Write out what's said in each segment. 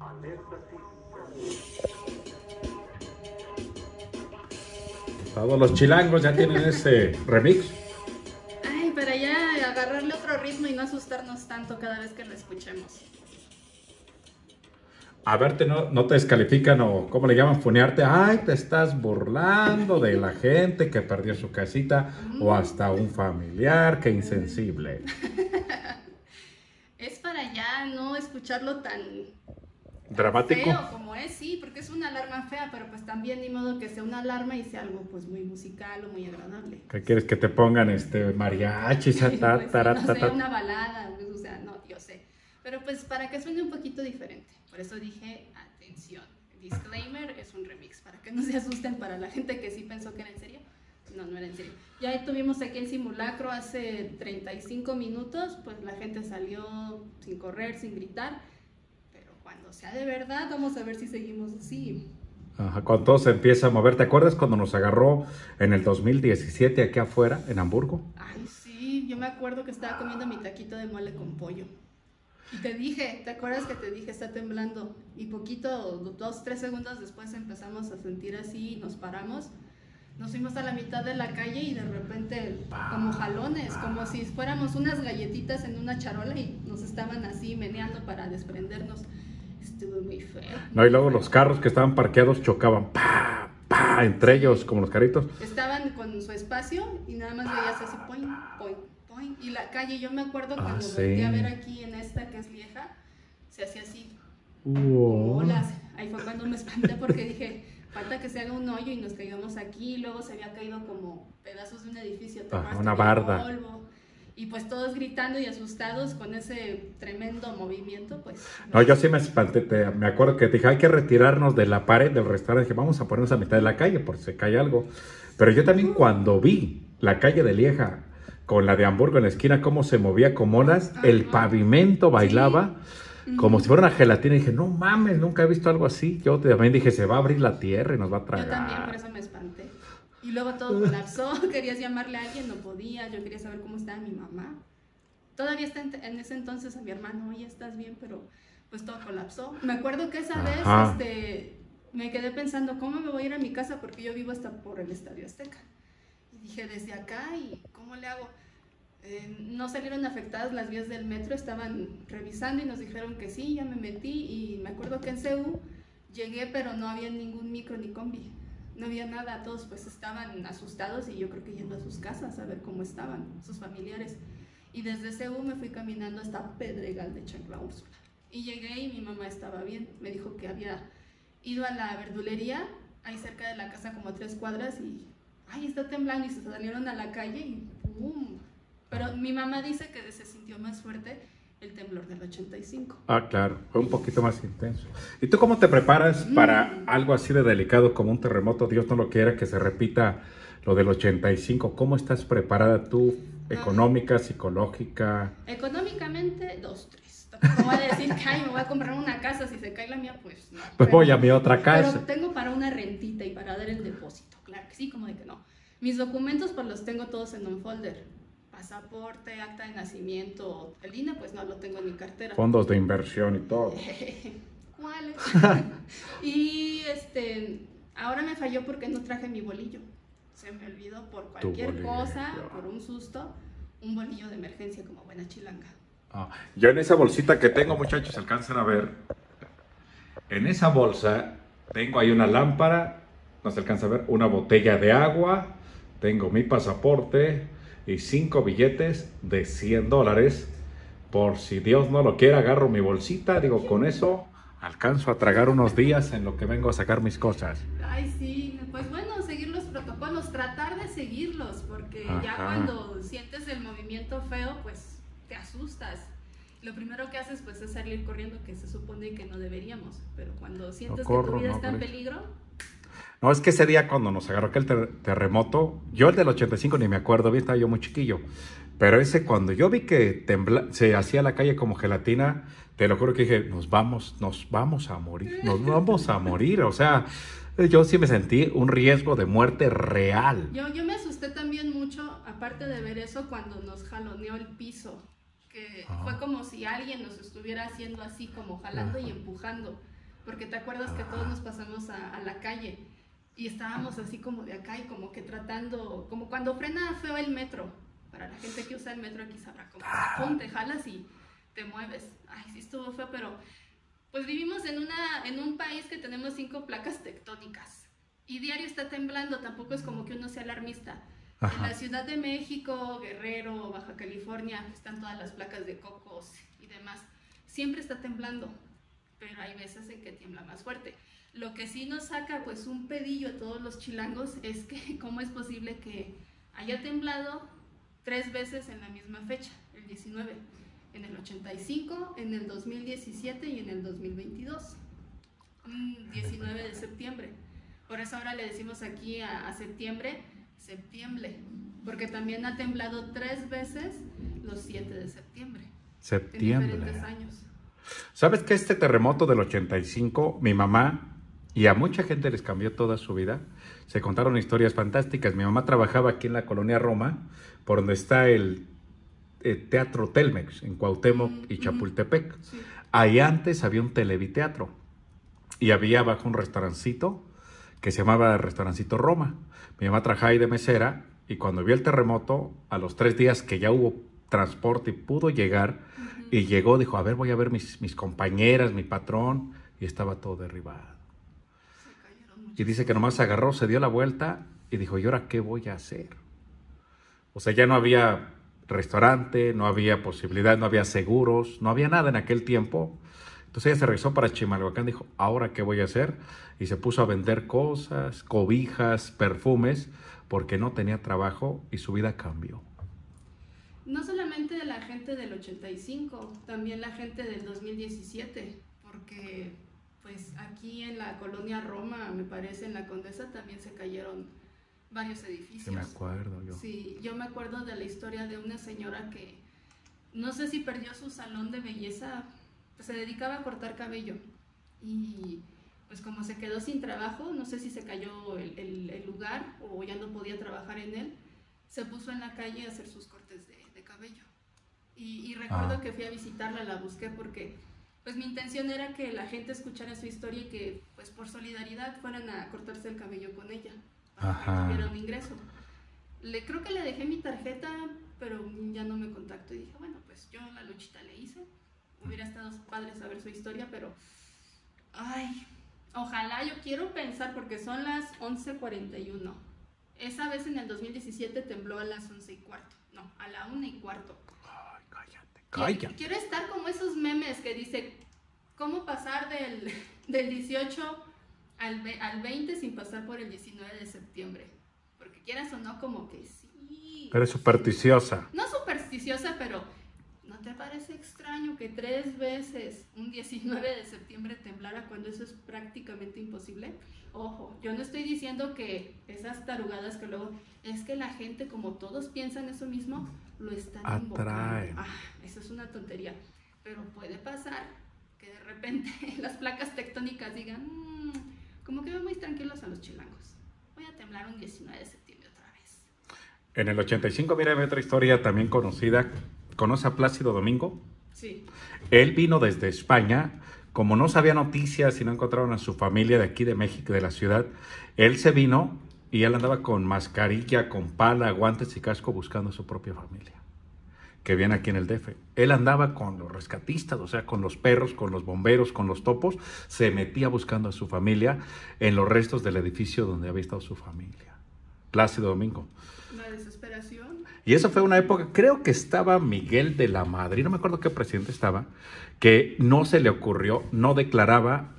Todos los chilangos ya tienen ese remix. Ay, para ya agarrarle otro ritmo y no asustarnos tanto cada vez que lo escuchemos. A verte no te descalifican o ¿cómo le llaman? Funearte. Ay, te estás burlando de la gente que perdió su casita o hasta un familiar, qué insensible. Es para ya no escucharlo tan Dramático. feo como es, sí, porque es una alarma fea, pero pues también ni modo que sea una alarma y sea algo pues muy musical o muy agradable. ¿Qué quieres que te pongan mariachis? Pues, sí, no sé, una balada, pues, o sea, no, yo sé. Pero pues para que suene un poquito diferente. Por eso dije, atención, disclaimer, es un remix, para que no se asusten para la gente que sí pensó que era en serio. No, no era en serio. Ya tuvimos aquí el simulacro hace 35 minutos, pues la gente salió sin correr, sin gritar, pero cuando sea de verdad, vamos a ver si seguimos así. Ajá, cuando todo se empieza a mover. ¿Te acuerdas cuando nos agarró en el 2017 aquí afuera, en Hamburgo? Ay, sí, yo me acuerdo que estaba comiendo mi taquito de mole con pollo. Y te dije, ¿te acuerdas que te dije, está temblando? Y poquito, 2, 3 segundos después empezamos a sentir así y nos paramos. Nos fuimos a la mitad de la calle y de repente como jalones, como si fuéramos unas galletitas en una charola y nos estaban así meneando para desprendernos. Estuvo muy feo. No, y luego los carros que estaban parqueados chocaban, pa, pa, entre ellos, como los carritos. Estaban con su espacio y nada más veías así, poing, poing, poing. Y la calle, yo me acuerdo cuando volteé a ver aquí en esta que es vieja, se hacía así, como olas. Ahí fue cuando me espanté porque dije, falta que se haga un hoyo y nos caigamos aquí. Y luego se había caído como pedazos de un edificio, una barda. Polvo. Y pues todos gritando y asustados con ese tremendo movimiento, pues... No, yo sí me espanté, me acuerdo que te dije, hay que retirarnos de la pared del restaurante, dije, vamos a ponernos a mitad de la calle por si se cae algo. Pero yo también cuando vi la calle de Lieja con la de Hamburgo en la esquina, cómo se movía como olas, el pavimento bailaba como si fuera una gelatina, y dije, no mames, nunca he visto algo así. Yo también dije, se va a abrir la tierra y nos va a tragar. Yo también, por eso me espanté. Y luego todo colapsó, querías llamarle a alguien, no podía, yo quería saber cómo estaba mi mamá. Todavía está en ese entonces a mi hermano, oye, ¿estás bien? Pero pues todo colapsó. Me acuerdo que esa vez me quedé pensando, ¿cómo me voy a ir a mi casa? Porque yo vivo hasta por el Estadio Azteca. Y dije, desde acá, ¿y cómo le hago? No salieron afectadas las vías del metro, estaban revisando y nos dijeron que sí, ya me metí. Y me acuerdo que en CU llegué, pero no había ningún micro ni combi. No había nada, todos pues estaban asustados y yo creo que yendo a sus casas a ver cómo estaban sus familiares. Y desde CU me fui caminando hasta Pedregal de Chancla Úrsula. Y llegué y mi mamá estaba bien. Me dijo que había ido a la verdulería, ahí cerca de la casa como a 3 cuadras y ay, está temblando y se salieron a la calle y ¡pum! Pero mi mamá dice que se sintió más fuerte el temblor del 85. Ah, claro, fue un poquito más intenso. ¿Y tú cómo te preparas para algo así de delicado como un terremoto? Dios no lo quiera que se repita lo del 85. ¿Cómo estás preparada tú, económica, psicológica? Económicamente, 2, 3. No voy a decir que ay, me voy a comprar una casa, si se cae la mía, pues no. Pues voy a mi otra casa. Pero tengo para una rentita y para dar el depósito, claro que sí, como de que no. Mis documentos pues los tengo todos en un folder. Pasaporte, acta de nacimiento, el INE pues no lo tengo en mi cartera. Fondos de inversión y todo. ¿Cuáles? Y ahora me falló porque no traje mi bolillo. Se me olvidó por cualquier cosa, por un susto, un bolillo de emergencia como buena chilanga. Yo en esa bolsita que tengo, muchachos, alcanzan a ver. En esa bolsa tengo ahí una lámpara, no se alcanza a ver, una botella de agua, tengo mi pasaporte y 5 billetes de $100. Por si Dios no lo quiera, agarro mi bolsita, digo, con eso alcanzo a tragar unos días en lo que vengo a sacar mis cosas. Ay, sí, pues bueno, seguir los protocolos, tratar de seguirlos, porque ya cuando sientes el movimiento feo, pues te asustas. Lo primero que haces pues es salir corriendo, que se supone que no deberíamos, pero cuando sientes que tu vida está en peligro... No, es que ese día cuando nos agarró aquel terremoto, yo el del 85 ni me acuerdo bien, estaba yo muy chiquillo, pero ese cuando yo vi que se hacía la calle como gelatina, te lo juro que dije, nos vamos a morir, o sea, yo sí me sentí un riesgo de muerte real. Yo me asusté también mucho, aparte de ver eso, cuando nos jaloneó el piso, que fue como si alguien nos estuviera haciendo así, como jalando y empujando. porque te acuerdas que todos nos pasamos a la calle y estábamos así como de acá y como que tratando, como cuando frena feo el metro. Para la gente que usa el metro aquí sabrá cómo pum, te jalas y te mueves. Ay, sí estuvo feo, pero pues vivimos en un país que tenemos 5 placas tectónicas y diario está temblando, tampoco es como que uno sea alarmista. Ajá. En la Ciudad de México, Guerrero, Baja California, están todas las placas de cocos y demás. Siempre está temblando, pero hay veces en que tiembla más fuerte. Lo que sí nos saca pues un pedillo a todos los chilangos es que cómo es posible que haya temblado 3 veces en la misma fecha, el 19, en el 85, en el 2017 y en el 2022, 19 de septiembre. Por eso ahora le decimos aquí a septiembre, porque también ha temblado 3 veces los 7 de septiembre. Septiembre. En diferentes años. ¿Sabes que este terremoto del 85, mi mamá y a mucha gente les cambió toda su vida? Se contaron historias fantásticas. Mi mamá trabajaba aquí en la colonia Roma, por donde está el Teatro Telmex, en Cuauhtémoc y Chapultepec. Sí. Ahí antes había un televiteatro y había abajo un restaurancito que se llamaba Restaurancito Roma. Mi mamá trabajaba ahí de mesera y cuando vio el terremoto, a los 3 días que ya hubo transporte y pudo llegar, y llegó, dijo, a ver, voy a ver mis compañeras, mi patrón, y estaba todo derribado. Y dice que nomás se agarró, se dio la vuelta y dijo, ¿y ahora qué voy a hacer? O sea, ya no había restaurante, no había posibilidad, no había seguros, no había nada en aquel tiempo. Entonces ella se regresó para Chimalhuacán, dijo, ¿ahora qué voy a hacer? Y se puso a vender cosas, cobijas, perfumes, porque no tenía trabajo y su vida cambió. No solamente la gente del 85, también la gente del 2017, porque pues aquí en la colonia Roma, me parece, en la Condesa también se cayeron varios edificios. Sí, me acuerdo yo. Sí, yo me acuerdo de la historia de una señora que no sé si perdió su salón de belleza, pues se dedicaba a cortar cabello y pues como se quedó sin trabajo, no sé si se cayó el lugar o ya no podía trabajar en él, se puso en la calle a hacer sus cortes de cabello. Y recuerdo que fui a visitarla, la busqué porque pues mi intención era que la gente escuchara su historia y que pues por solidaridad fueran a cortarse el cabello con ella, para que tuviera un ingreso. Creo que le dejé mi tarjeta, pero ya no me contactó y dije, bueno, pues yo la luchita le hice. Hubiera estado padre saber su historia, pero ay, ojalá, yo quiero pensar porque son las 11:41. Esa vez en el 2017 tembló a las 11:15. No, a la 1:15. Ay, cállate. Quiero estar como esos memes que dice, ¿cómo pasar del 18 al 20 sin pasar por el 19 de septiembre? Porque quieras o no, como que sí. Eres supersticiosa. No supersticiosa, pero ¿no te parece extraño que 3 veces un 19 de septiembre temblara cuando eso es prácticamente imposible? Ojo, yo no estoy diciendo que esas tarugadas que luego, es que la gente, como todos piensan eso mismo, lo están atraen. Eso es una tontería. Pero puede pasar que de repente las placas tectónicas digan, como que ven muy tranquilos a los chilangos. Voy a temblar un 19 de septiembre otra vez. En el 85, mira, hay otra historia también conocida. ¿Conoce a Plácido Domingo? Sí. Él vino desde España. Como no sabía noticias y no encontraron a su familia de aquí de México, de la ciudad, él se vino y él andaba con mascarilla, con pala, guantes y casco buscando a su propia familia, que viene aquí en el DF. Él andaba con los rescatistas, o sea, con los perros, con los bomberos, con los topos, se metía buscando a su familia en los restos del edificio donde había estado su familia. Plácido Domingo. La desesperación. Y eso fue una época, creo que estaba Miguel de la Madrid, no me acuerdo qué presidente estaba, que no se le ocurrió, no declaraba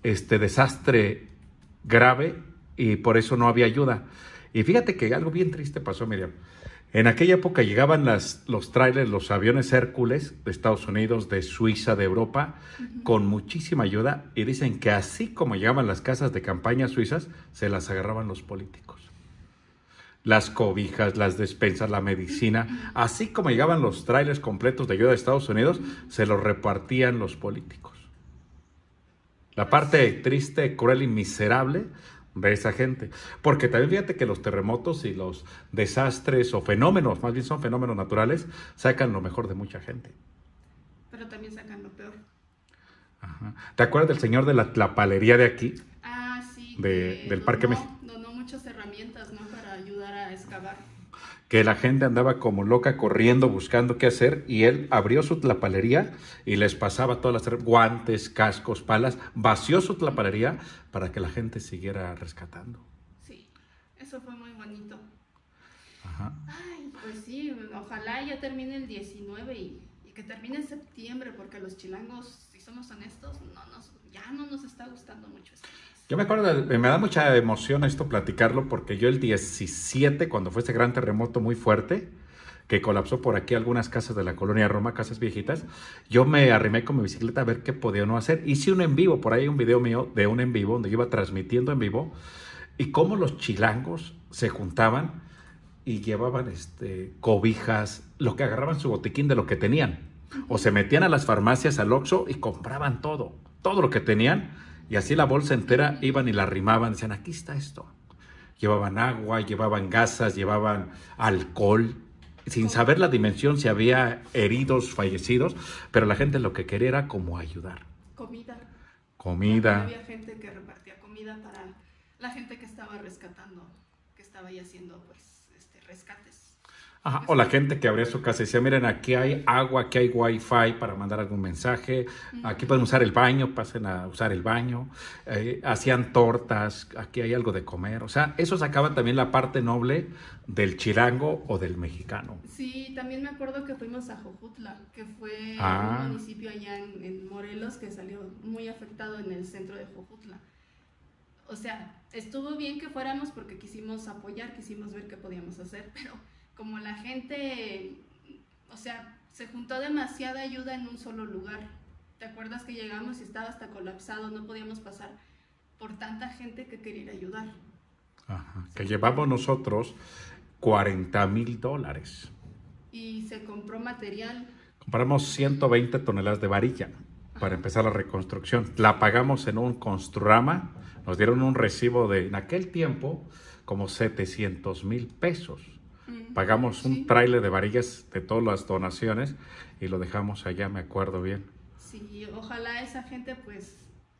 desastre grave y por eso no había ayuda. Y fíjate que algo bien triste pasó, Miriam. En aquella época llegaban los trailers, los aviones Hércules de Estados Unidos, de Suiza, de Europa, con muchísima ayuda. Y dicen que así como llegaban las casas de campaña suizas, se las agarraban los políticos. Las cobijas, las despensas, la medicina, así como llegaban los trailers completos de ayuda de Estados Unidos, se los repartían los políticos. La parte triste, cruel y miserable de esa gente. Porque también fíjate que los terremotos y los desastres o fenómenos, más bien son fenómenos naturales, sacan lo mejor de mucha gente. Pero también sacan lo peor. Ajá. ¿Te acuerdas del señor de la palería de aquí? Ah, sí, Del Parque México. Donó muchas herramientas, ¿no? Para ayudar a excavar. Que la gente andaba como loca corriendo buscando qué hacer y él abrió su tlapalería y les pasaba todas las guantes, cascos, palas, vació su tlapalería para que la gente siguiera rescatando. Sí, eso fue muy bonito. Ajá. Ay, pues sí, ojalá ya termine el 19 y que termine en septiembre, porque los chilangos, si somos honestos, ya no nos está gustando mucho este mes. Yo me acuerdo, me da mucha emoción esto platicarlo porque yo el 17, cuando fue este gran terremoto muy fuerte, que colapsó por aquí algunas casas de la colonia Roma, casas viejitas, yo me arrimé con mi bicicleta a ver qué podía o no hacer. Hice un en vivo, por ahí hay un video mío de un en vivo donde yo iba transmitiendo en vivo y cómo los chilangos se juntaban y llevaban cobijas, lo que agarraban su botiquín de lo que tenían. O se metían a las farmacias, al Oxxo y compraban todo lo que tenían. Y así la bolsa entera iban y la arrimaban, decían, aquí está esto. Llevaban agua, llevaban gasas, llevaban alcohol, sin saber la dimensión si había heridos, fallecidos, pero la gente lo que quería era como ayudar. Comida. Había gente que repartía comida para la gente que estaba rescatando, que estaba ahí haciendo pues rescates. Ajá, o la gente que abría su casa y decía, miren, aquí hay agua, aquí hay wifi para mandar algún mensaje, aquí pueden usar el baño, pasen a usar el baño, hacían tortas, aquí hay algo de comer, o sea, eso sacaba también la parte noble del chilango o del mexicano. Sí, también me acuerdo que fuimos a Jojutla, que fue un municipio allá en Morelos que salió muy afectado en el centro de Jojutla. O sea, estuvo bien que fuéramos porque quisimos apoyar, quisimos ver qué podíamos hacer, pero como la gente, o sea, se juntó demasiada ayuda en un solo lugar. ¿Te acuerdas que llegamos y estaba hasta colapsado? No podíamos pasar por tanta gente que quería ir a ayudar. Ajá, que llevamos nosotros $40,000. Y se compró material. Compramos 120 toneladas de varilla para empezar la reconstrucción. La pagamos en un Construrama, nos dieron un recibo de, en aquel tiempo, como 700,000 pesos. Pagamos un tráiler de varillas de todas las donaciones y lo dejamos allá, me acuerdo bien. Sí, ojalá esa gente pues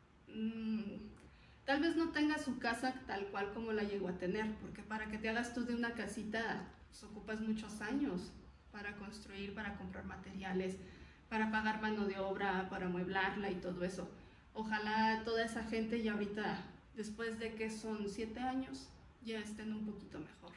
tal vez no tenga su casa tal cual como la llegó a tener, porque para que te hagas tú de una casita pues, ocupas muchos años para construir, para comprar materiales, para pagar mano de obra, para amueblarla y todo eso. Ojalá toda esa gente ya ahorita, después de que son 7 años, ya estén un poquito mejor.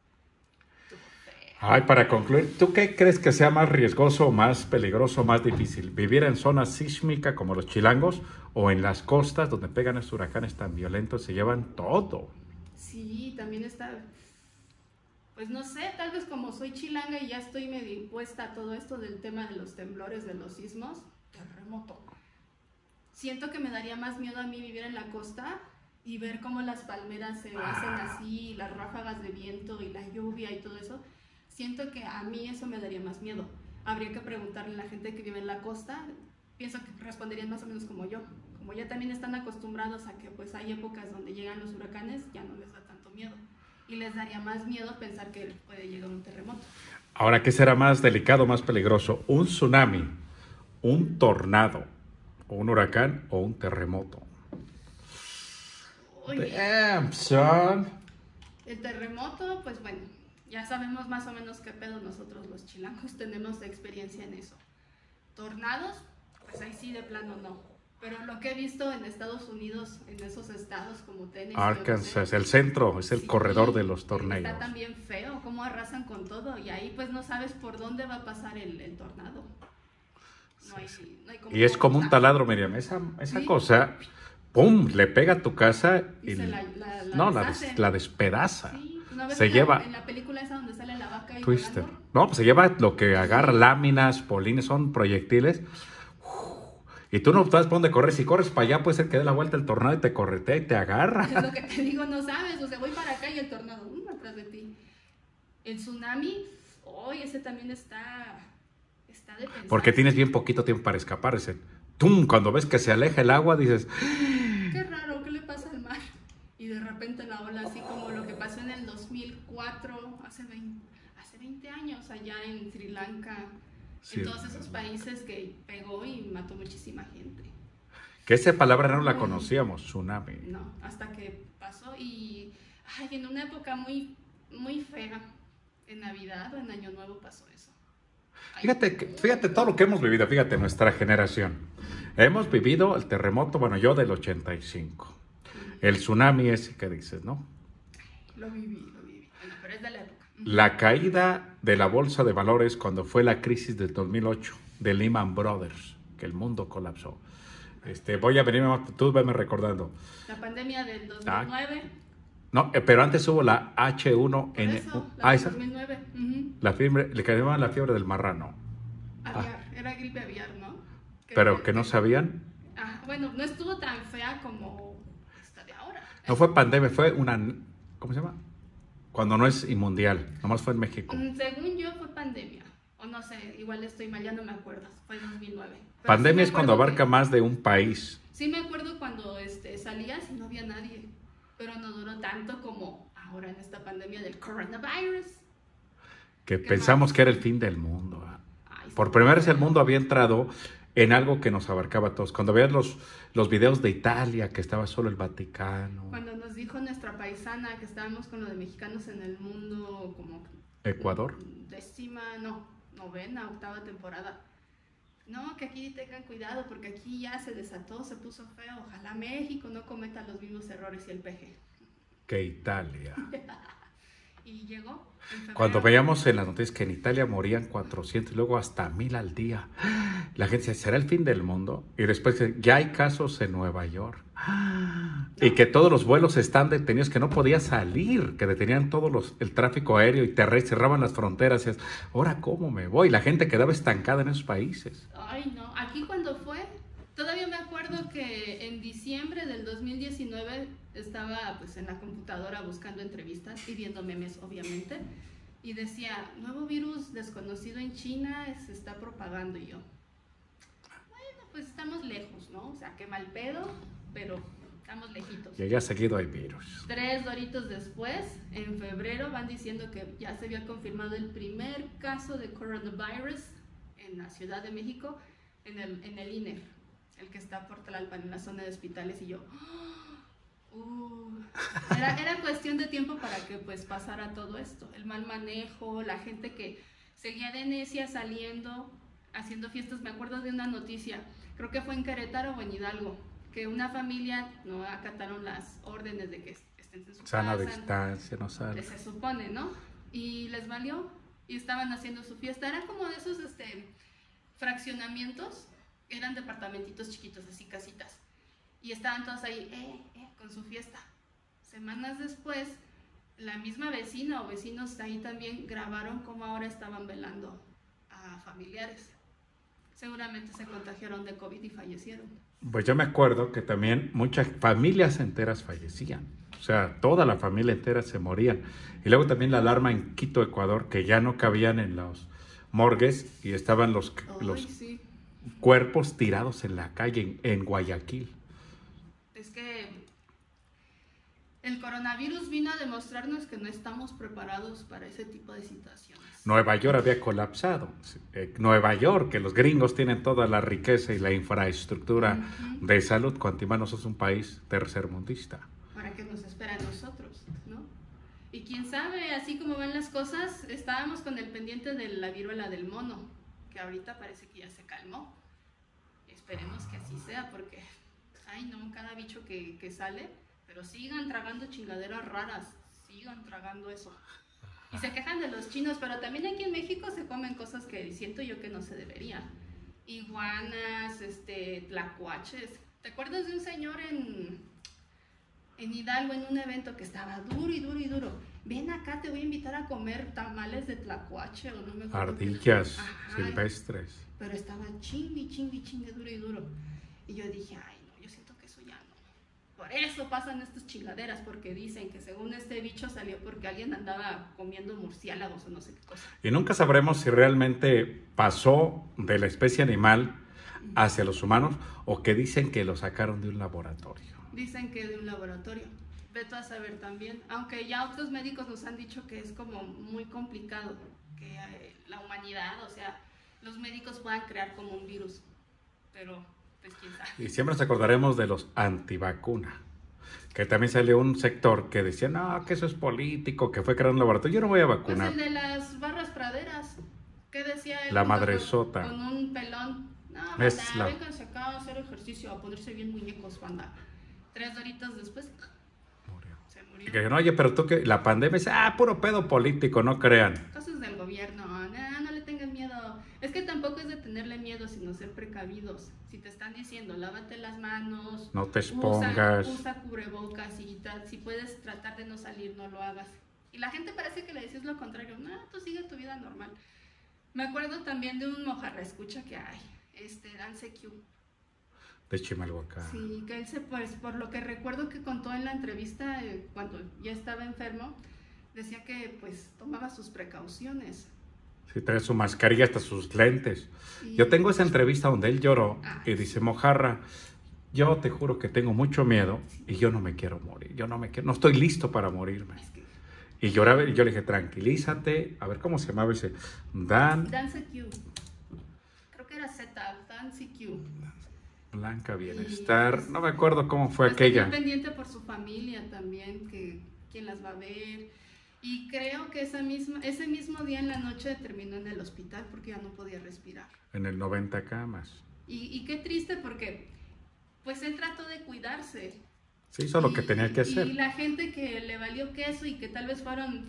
Ay, para concluir, ¿tú qué crees que sea más riesgoso, más peligroso, más difícil? ¿Vivir en zonas sísmicas como los chilangos o en las costas donde pegan estos huracanes tan violentos, se llevan todo? Sí, también está, pues no sé, tal vez como soy chilanga y ya estoy medio impuesta a todo esto del tema de los temblores, de los sismos, terremoto. Siento que me daría más miedo a mí vivir en la costa y ver cómo las palmeras se hacen así, las ráfagas de viento y la lluvia y todo eso. Siento que a mí eso me daría más miedo. Habría que preguntarle a la gente que vive en la costa. Pienso que responderían más o menos como yo. Como ya también están acostumbrados a que pues hay épocas donde llegan los huracanes, ya no les da tanto miedo. Y les daría más miedo pensar que puede llegar un terremoto. Ahora, ¿qué será más delicado, más peligroso? ¿Un tsunami, un tornado, o un huracán o un terremoto? Oye, Damn, son. el terremoto, pues bueno, ya sabemos más o menos qué pedo nosotros los chilangos tenemos de experiencia en eso. Tornados, pues ahí sí de plano no. Pero lo que he visto en Estados Unidos, en esos estados como Tennessee, Arkansas, el centro, es el corredor de los tornados. Está también feo, cómo arrasan con todo. Y ahí pues no sabes por dónde va a pasar el tornado. No hay como y es como un taladro, Miriam. Esa ¿Sí? cosa, ¡pum!, le pega a tu casa y se la despedaza. Sí. ¿No ves Se lleva en la película esa donde sale la vaca y Twister. volando? No, pues se lleva lo que agarra, láminas, polines, son proyectiles. Y tú no sabes por dónde corres. Si corres para allá, puede ser que dé la vuelta el tornado y te corretea y te agarra. Es lo que te digo, no sabes. O sea, voy para acá y el tornado, atrás de ti. El tsunami, ese también está de pensar. Porque tienes bien poquito tiempo para escapar. ¡Tum! Cuando ves que se aleja el agua, dices, qué raro, ¿qué le pasa al mar? Y de repente la ola, así como lo que pasó en el 2004, hace 20 años, allá en Sri Lanka, sí, en todos esos países que pegó y mató muchísima gente. Que esa palabra no la conocíamos, tsunami. No, hasta que pasó y ay, en una época muy, muy fea, en Navidad o en Año Nuevo pasó eso. Ay, Fíjate todo lo que hemos vivido, fíjate, nuestra generación. Hemos vivido el terremoto, bueno, yo del 85. El tsunami ese que dices, ¿no? lo viví. Bueno, pero es de la época. La caída de la bolsa de valores cuando fue la crisis del 2008 de Lehman Brothers, que el mundo colapsó. Voy a venirme, tú veme recordando. La pandemia del 2009. No, pero antes hubo la Por H1N1. eso, la del Esa. 2009. La fiebre, le llamaban la fiebre del marrano. Aviar, era gripe aviar, ¿no? Pero que no sabían. Bueno, no estuvo tan fea como esta de ahora. No fue pandemia, fue una. ¿Cómo se llama? Cuando no es mundial, nomás fue en México. Según yo fue pandemia. O no sé, igual estoy mal, ya no me acuerdo. Fue 2009. Pero Pandemia sí es cuando abarca más de un país. Sí me acuerdo cuando salías y no había nadie. Pero no duró tanto como ahora en esta pandemia del coronavirus. Que ¿Qué pensamos más? que era el fin del mundo. Ay, Por sí. primera vez el mundo había entrado en algo que nos abarcaba a todos. Cuando veías los videos de Italia, que estaba solo el Vaticano, Cuando nos dijo nuestra paisana que estábamos con lo de mexicanos en el mundo como Ecuador. novena, octava temporada. No, que aquí tengan cuidado porque aquí ya se desató, se puso feo. Ojalá México no cometa los mismos errores y el PG. Que Italia. Y llegó en febrero. Cuando veíamos en las noticias que en Italia morían 400 y luego hasta 1000 al día, la gente decía, ¿será el fin del mundo? Y después que ya hay casos en Nueva York. Y que todos los vuelos están detenidos, que no podía salir, que detenían el tráfico aéreo y terrestre, cerraban las fronteras. Y ahora, ¿cómo me voy? La gente quedaba estancada en esos países. Ay, no. Aquí cuando fue, todavía me acuerdo que en diciembre del 2019 estaba pues en la computadora buscando entrevistas y viendo memes, obviamente. Y decía, nuevo virus desconocido en China se está propagando. Y yo, bueno, pues estamos lejos, ¿no? O sea, qué mal pedo, pero estamos lejitos. Y ya seguido hay virus. 3 doritos después, en febrero, van diciendo que ya se había confirmado el primer caso de coronavirus en la Ciudad de México, en el INER, el que está por Tlalpan, en la zona de hospitales, y yo... Era cuestión de tiempo para que pues pasara todo esto, el mal manejo, la gente que seguía de necia saliendo, haciendo fiestas. Me acuerdo de una noticia, creo que fue en Querétaro o en Hidalgo, que una familia no acataron las órdenes de que estén en su Sana casa, distancia, no sale. se supone, ¿no? Y les valió y estaban haciendo su fiesta. Eran como de esos fraccionamientos, eran departamentitos chiquitos, así casitas. Y estaban todos ahí, con su fiesta. Semanas después, la misma vecina o vecinos ahí también grabaron cómo ahora estaban velando a familiares. Seguramente se contagiaron de COVID y fallecieron. Pues yo me acuerdo que también muchas familias enteras fallecían. O sea, toda la familia entera se morían. Y luego también la alarma en Quito, Ecuador, que ya no cabían en los morgues y estaban los Sí. cuerpos tirados en la calle en Guayaquil. Es que el coronavirus vino a demostrarnos que no estamos preparados para ese tipo de situaciones. Nueva York había colapsado. Nueva York, que los gringos tienen toda la riqueza y la infraestructura de salud, cuanto más es un país tercermundista. ¿Para qué nos espera a nosotros, no? Y quién sabe, así como van las cosas, estábamos con el pendiente de la viruela del mono, que ahorita parece que ya se calmó. Esperemos que así sea, porque, ay no, cada bicho que sale, pero sigan tragando chingaderas raras, sigan tragando eso. Y se quejan de los chinos, pero también aquí en México se comen cosas que siento yo que no se deberían. Iguanas, tlacuaches. ¿Te acuerdas de un señor en Hidalgo en un evento que estaba duro y duro y duro? Ven acá, te voy a invitar a comer tamales de tlacuache o no me acuerdo. Ardillas silvestres. Pero estaba chingue, duro y duro. Y yo dije, ay no, yo siento que eso ya no. Por eso pasan estas chingaderas, porque dicen que según este bicho salió porque alguien andaba comiendo murciélagos o no sé qué cosa. Y nunca sabremos si realmente pasó de la especie animal hacia los humanos o que dicen que lo sacaron de un laboratorio. Dicen que de un laboratorio. Vete a saber también. Aunque ya otros médicos nos han dicho que es como muy complicado que la humanidad, o sea, los médicos puedan crear como un virus. Pero pues quién sabe. Y siempre nos acordaremos de los antivacuna. Que también salió un sector que decía, no, que eso es político, que fue creado un laboratorio. Yo no voy a Pues vacunar. el de las barras praderas. ¿Qué decía él? La junto madresota. Con un pelón. No, Es banda, la- vénganse acá a hacer ejercicio, a ponerse bien muñecos, banda. 3 horitas después, Murió. se Y murió. que dijeron, oye, pero tú que la pandemia es, puro pedo político, no crean. Cosas del gobierno, no le tengan miedo. Es que tampoco es de tenerle miedo, sino ser precavidos. Si te están diciendo, lávate las manos, No te expongas. usa cubrebocas y tal. Si puedes tratar de no salir, no lo hagas. Y la gente parece que le dices lo contrario. No, tú sigue tu vida normal. Me acuerdo también de un mojarra escucha que hay, Dan CQ. De Chimalhuacán. Sí, que él pues, por lo que recuerdo que contó en la entrevista, cuando ya estaba enfermo, decía que pues tomaba sus precauciones. Sí, trae su mascarilla hasta sus lentes. Y- Yo tengo esa entrevista donde él lloró Ay. y dice, Mojarra, yo te juro que tengo mucho miedo y yo no me quiero morir. Yo no estoy listo para morirme. Es que Y lloraba y yo le dije, tranquilízate. A ver, ¿cómo se llamaba ese? Dan Dance Q. Creo que era Z, Dance Q. Blanca Y, Bienestar. pues, No me acuerdo cómo fue Pues aquella. tenía pendiente por su familia también, que quién las va a ver. Y creo que ese mismo día en la noche terminó en el hospital porque ya no podía respirar. En el 90 camas. Y qué triste porque pues él trató de cuidarse. Sí, hizo lo que tenía que hacer. Y la gente que le valió queso y que tal vez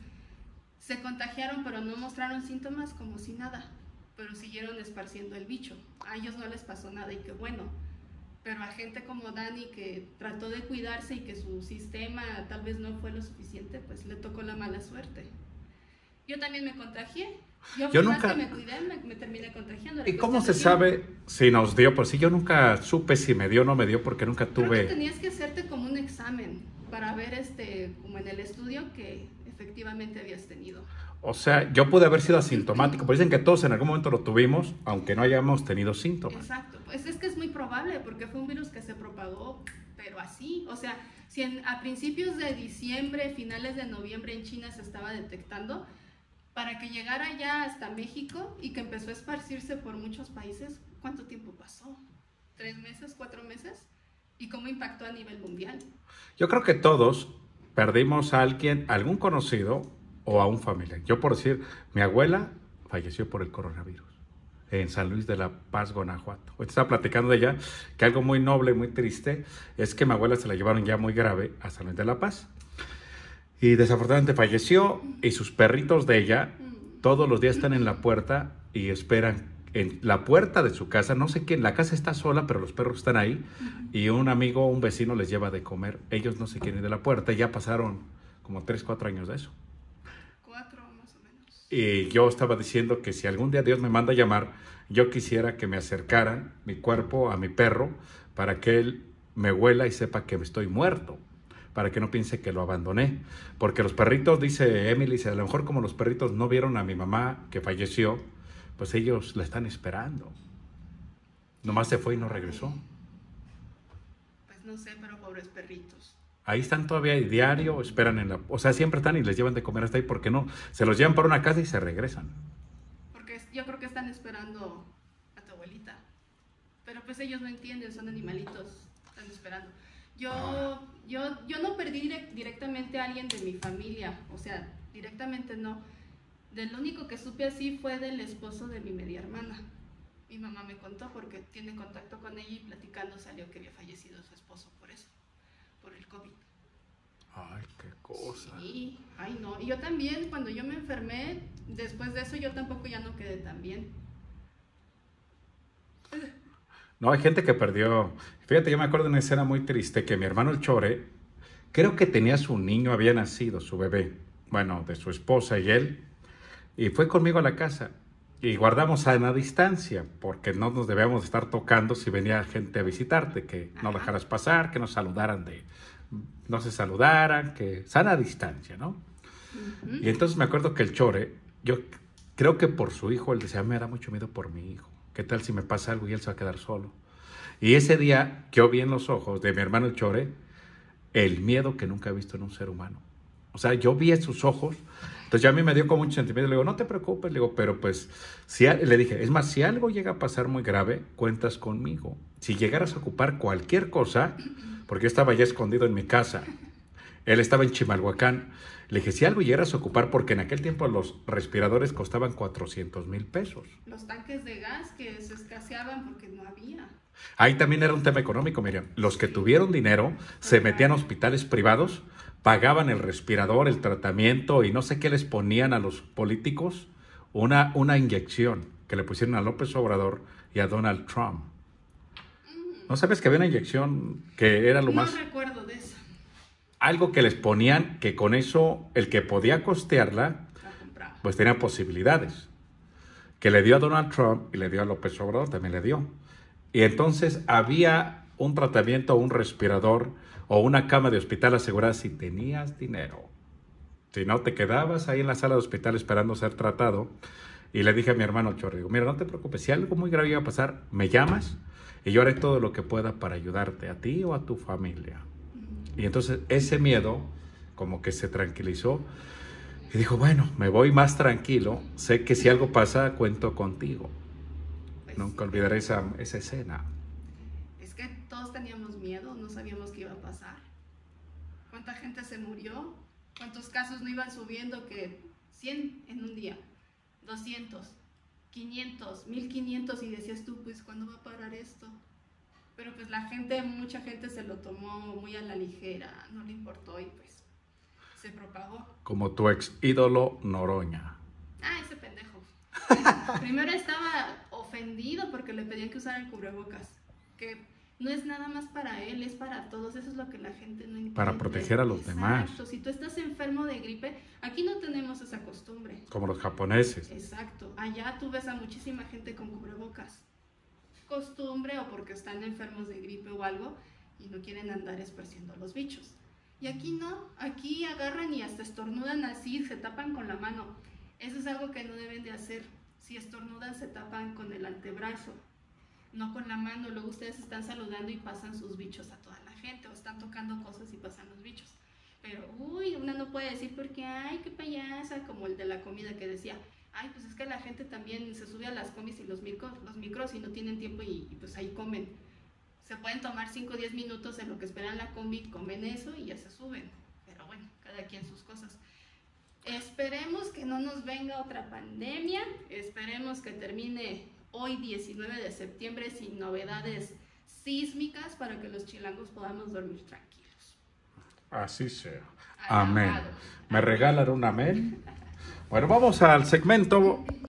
se contagiaron pero no mostraron síntomas como si nada, pero siguieron esparciendo el bicho. A ellos no les pasó nada y qué bueno. Pero a gente como Dani que trató de cuidarse y que su sistema tal vez no fue lo suficiente, pues le tocó la mala suerte. Yo también me contagié. Yo Yo por nunca- más que me cuidé, me terminé contagiando. ¿Y Era cómo se cuestión de tiempo. sabe si nos dio? Pues sí, yo nunca supe si me dio o no me dio porque nunca Creo que tuve... tenías que hacerte como un examen para ver como en el estudio que efectivamente habías tenido. O sea, yo pude haber sido asintomático, pero dicen que todos en algún momento lo tuvimos, aunque no hayamos tenido síntomas. Exacto, pues es que es muy probable porque fue un virus que se propagó, pero así, o sea, si a principios de diciembre, finales de noviembre en China se estaba detectando, para que llegara ya hasta México y que empezó a esparcirse por muchos países, ¿cuánto tiempo pasó? ¿3 meses, 4 meses? ¿Y cómo impactó a nivel mundial? Yo creo que todos perdimos a alguien, algún conocido o a un familiar. Yo por decir, mi abuela falleció por el coronavirus en San Luis de la Paz, Guanajuato. Hoy estaba platicando de ella que algo muy noble, muy triste, es que mi abuela se la llevaron ya muy grave a San Luis de la Paz. Y desafortunadamente falleció y sus perritos de ella todos los días están en la puerta y esperan en la puerta de su casa. No sé quién, la casa está sola, pero los perros están ahí. Y un amigo, un vecino les lleva de comer. Ellos no se quieren ir de la puerta. Ya pasaron como 3, 4 años de eso. 4 más o menos. Y yo estaba diciendo que si algún día Dios me manda a llamar, yo quisiera que me acercaran mi cuerpo a mi perro para que él me huela y sepa que estoy muerto, para que no piense que lo abandoné. Porque los perritos, dice Emily, dice, a lo mejor como los perritos no vieron a mi mamá que falleció, pues ellos la están esperando. Nomás se fue y no regresó. Pues no sé, pero pobres perritos. Ahí están todavía y diario, esperan en la... O sea, siempre están y les llevan de comer hasta ahí, porque no, se los llevan para una casa y se regresan. Porque yo creo que están esperando a tu abuelita. Pero pues ellos no entienden, son animalitos, están esperando. Yo no perdí directamente a alguien de mi familia, o sea, directamente no. Del único que supe así fue del esposo de mi media hermana. Mi mamá me contó porque tiene contacto con ella y platicando salió que había fallecido su esposo por eso, por el COVID. Ay, qué cosa. Sí, ay no. Y yo también, cuando yo me enfermé, después de eso yo tampoco ya no quedé tan bien. No, hay gente que perdió. Fíjate, yo me acuerdo de una escena muy triste que mi hermano el Chore, creo que tenía su niño, había nacido, su bebé, bueno, de su esposa y él, y fue conmigo a la casa. Y guardamos sana distancia, porque no nos debíamos estar tocando si venía gente a visitarte, que no dejaras pasar, que nos saludaran no se saludaran, que sana distancia, ¿no? Ujú. Y entonces me acuerdo que el Chore, yo creo que por su hijo, él decía, me da mucho miedo por mi hijo. ¿Qué tal si me pasa algo y él se va a quedar solo? Y ese día yo vi en los ojos de mi hermano el Chore el miedo que nunca he visto en un ser humano. O sea, yo vi en sus ojos. Entonces ya a mí me dio como un sentimiento. Le digo, no te preocupes. Le digo, pero pues, le dije, es más, si algo llega a pasar muy grave, cuentas conmigo. Si llegaras a ocupar cualquier cosa, porque yo estaba ya escondido en mi casa. Él estaba en Chimalhuacán. Le dije, si algo llegaras a ocupar, porque en aquel tiempo los respiradores costaban 400,000 pesos. Los tanques de gas que se escaseaban porque no había. Ahí también era un tema económico, Miriam. Los que tuvieron dinero se metían a hospitales privados, pagaban el respirador, el tratamiento y no sé qué les ponían a los políticos. Una inyección que le pusieron a López Obrador y a Donald Trump. ¿No sabes que había una inyección que era lo más... No recuerdo de eso. Algo que les ponían que con eso el que podía costearla, pues tenía posibilidades. Que le dio a Donald Trump y le dio a López Obrador, también le dio. Y entonces había un tratamiento, un respirador o una cama de hospital asegurada si tenías dinero. Si no, te quedabas ahí en la sala de hospital esperando ser tratado. Y le dije a mi hermano Chorri, digo, mira, no te preocupes, si algo muy grave iba a pasar, me llamas y yo haré todo lo que pueda para ayudarte a ti o a tu familia. Y entonces ese miedo como que se tranquilizó y dijo, bueno, me voy más tranquilo, sé que si algo pasa, cuento contigo. Pues nunca olvidaré esa escena. Es que todos teníamos miedo, no sabíamos qué iba a pasar. ¿Cuánta gente se murió? ¿Cuántos casos no iban subiendo? Que 100 en un día, 200, 500, 1500 y decías tú, pues ¿cuándo va a parar esto? Pero pues mucha gente se lo tomó muy a la ligera, no le importó y pues se propagó. Como tu ex ídolo Noroña. Ah, ese pendejo. Primero estaba ofendido porque le pedían que usara el cubrebocas, que no es nada más para él, es para todos, eso es lo que la gente no entiende. Para proteger a los demás. Exacto, si tú estás enfermo de gripe, aquí no tenemos esa costumbre. Como los japoneses. Exacto, allá tú ves a muchísima gente con cubrebocas. Costumbre o porque están enfermos de gripe o algo y no quieren andar esparciendo a los bichos. Y aquí no, aquí agarran y hasta estornudan así, se tapan con la mano. Eso es algo que no deben de hacer. Si estornudan se tapan con el antebrazo, no con la mano. Luego ustedes están saludando y pasan sus bichos a toda la gente o están tocando cosas y pasan los bichos. Pero, una no puede decir porque, ay, qué payasa, como el de la comida que decía, ay, pues es que la gente también se sube a las comis y los micros y no tienen tiempo y pues ahí comen. Se pueden tomar 5 o 10 minutos en lo que esperan la combi, comen eso y ya se suben. Pero bueno, cada quien sus cosas. Esperemos que no nos venga otra pandemia, esperemos que termine hoy 19 de septiembre sin novedades sísmicas para que los chilangos podamos dormir tranquilos. Así sea. Amén. ¿Me regalan un amén? Bueno, vamos al segmento